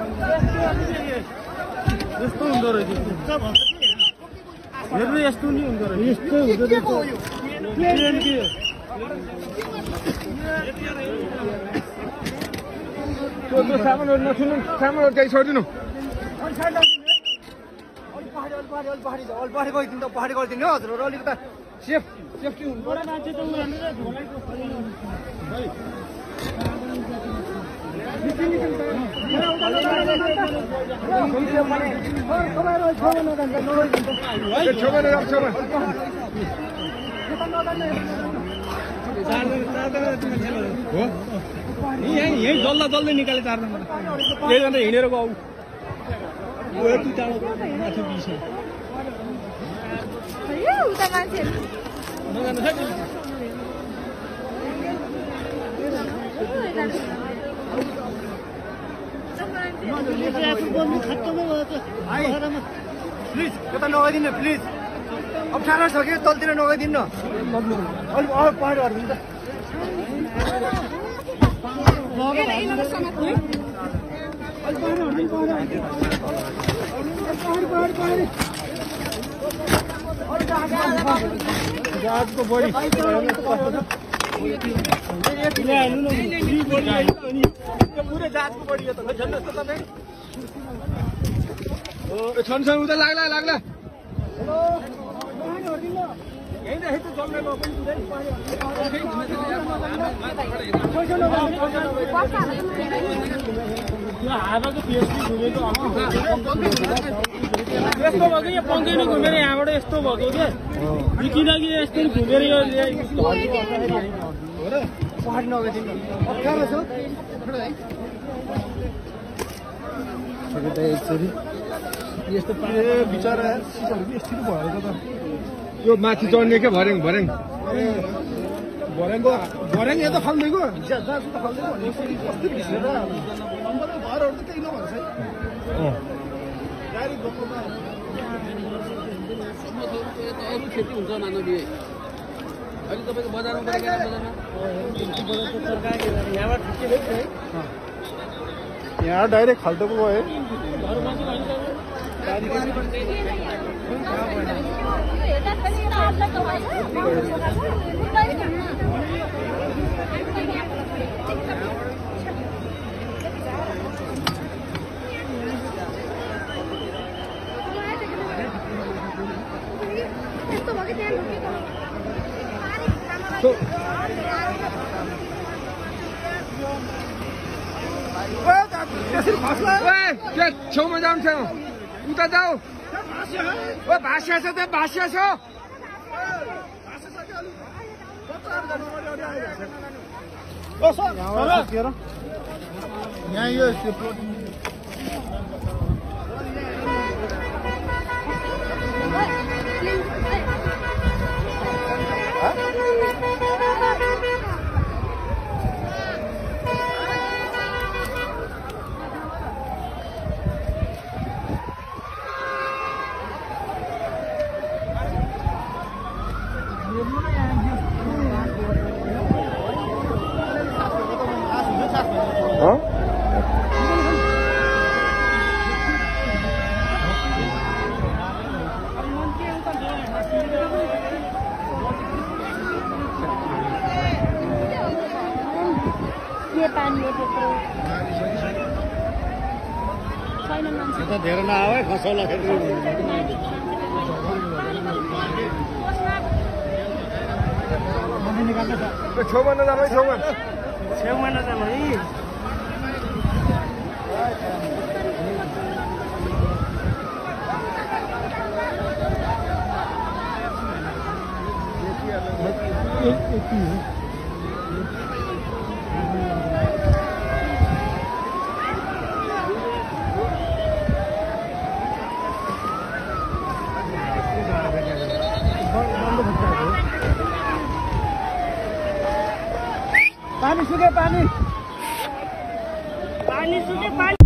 यस्तो हुँदो रहेछ हेर्नु यस्तो नि हुँदो रहेछ यस्तो हुँदो रहेछ प्लेन के त्यो सामानहरु नछुनु सामानहरु चाहिँ छोडिदिनु पहाडी गइदिनु त पहाडी गरिदिनु हजुर अलिकता सेफ्टी हुनु पर्यो मान्छे त यही जल्दै निकाले 4 नम्बर यही अन्त हिँडेर गऊ यति टाढो माथि बिसे उता मान्छेहरु नजानु छ प्लिज यता नगइदिनु प्लिज अप्ठ्यारो छ कि तलतिर नगइदिनु अलि पहाड हर्दिनु त जहाजको बढी पुरै जहाजको बढी त झन् जस्तो तपाईँ छन् उता लाग्ला यस्तो भएको यो पङ्कै नै घुमेर यहाँबाट यस्तो भएको क्या किनकि यस्तो घुमेर यो पहाडी नगइदिनु अप्ठ्यारो छ यस्तो बिचरा सिसहरू यस्तो भएको त यो माथि चढ्ने के भर्याङ यता फाल्दैको कस्तो भिसेर घरहरू त केही नभन्छ गाडी बोक्नुमा अरू खेती हुन्छ मानवीय अहिले तपाईँको बजारमा यहाँ डाइरेक्ट खाल्टोको गयो छेउमा जाउँ उता जाऊ भाषा छ त भाषा छ यहाँ यो धेरै नआए खसौला खेती छेउमा नजानु है छेउमा नजानु है पानी सुके पानी सुके पानी